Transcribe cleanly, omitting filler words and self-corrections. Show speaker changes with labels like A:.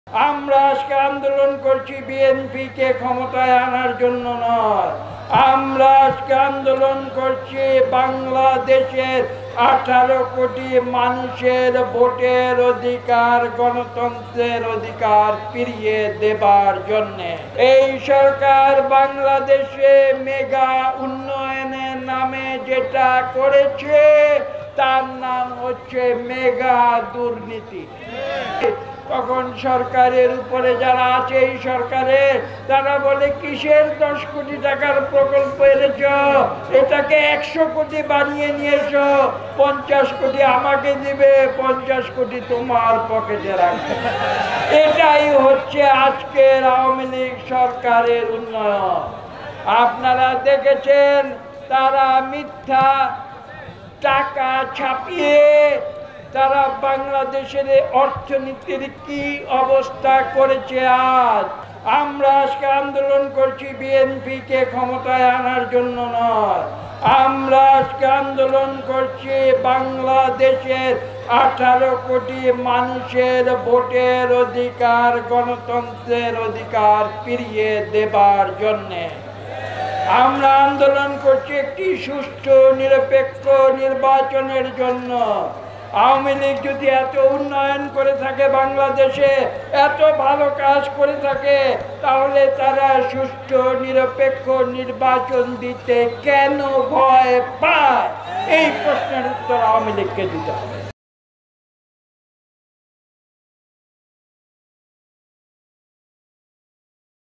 A: আমরা আজকে আন্দোলন করছি বিএনপিকে ক্ষমতায় আনার জন্য নয়। আমরা আজকে আন্দোলন করছি বাংলাদেশের 18 কোটি মানুষের ভোটের অধিকার, গণতন্ত্রের অধিকার ফিরিয়ে দেবার জন্যে। এই সরকার বাংলাদেশে মেগা উন্নয়নের নামে যেটা করেছে তার নাম হচ্ছে মেগা দুর্নীতি। তখন সরকারের উপরে যারা আছে এই সরকারে, তারা বলে কিসের 10 কোটি টাকার প্রকল্প এনেছ, এটাকে 100 কোটি বানিয়ে নিয়েছ, 50 কোটি আমাকে দিবে, 50 কোটি তোমার পকেটে রাখবে। এটাই হচ্ছে আজকের আওয়ামী লীগ সরকারের উন্নয়ন। আপনারা দেখেছেন তারা মিথ্যা টাকা ছাপিয়ে তারা বাংলাদেশের অর্থনীতির কি অবস্থা করেছে। আজ আমরা আজকে আন্দোলন করছি বিএনপিকে ক্ষমতায় আনার জন্য নয়। আমরা আজকে আন্দোলন করছি বাংলাদেশের 18 কোটি মানুষের ভোটের অধিকার, গণতন্ত্রের অধিকার ফিরিয়ে দেবার জন্যে। আমরা আন্দোলন করছি একটি সুষ্ঠু নিরপেক্ষ নির্বাচনের জন্য। আওয়ামী লীগ যদি এত উন্নয়ন করে থাকে, বাংলাদেশে এত ভালো কাজ করে থাকে, তাহলে তারা সুষ্ঠু নিরপেক্ষ নির্বাচন দিতে কেন ভয় পায়? এই প্রশ্নের উত্তর আওয়ামী লীগকে দিতে হবে।